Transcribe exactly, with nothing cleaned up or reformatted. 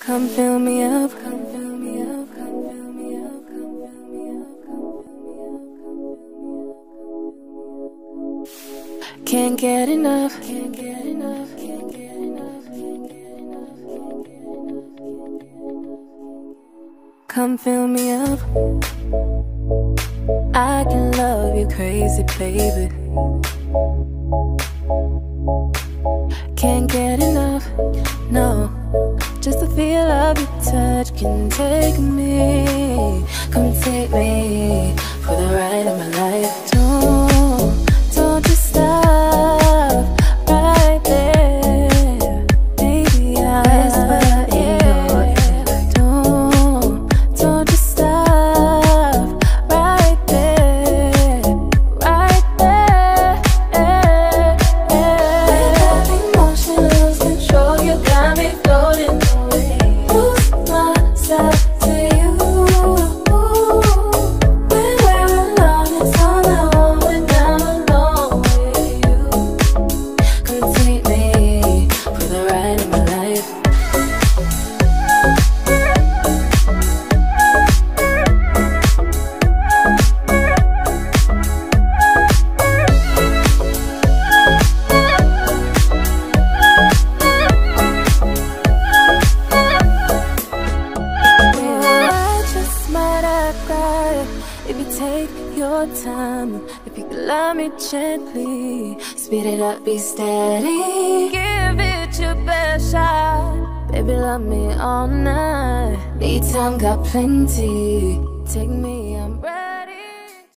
Come fill me up, come fill me up, come fill me up, come fill me up, come fill me up. Can't get enough, can't get enough, can't get enough, can't get enough, can't get enough. Come fill me up. I can love you crazy, baby. Can't get enough, no. Just the feel of your touch can take me. Come take me for the ride of my life. Don't, don't you stop right there, baby. I whisper in your ear. Don't, don't you stop right there, right there. Without emotion, lose control. You got me floating. If you take your time, if you could love me gently, speed it up, be steady. Give it your best shot, baby, love me all night. Need time, got plenty. Take me